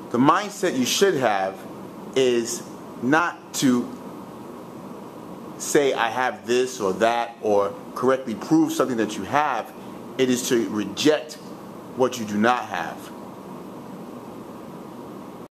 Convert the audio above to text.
the mindset you should have is not to say I have this or that or correctly prove something that you have. It is to reject what you do not have.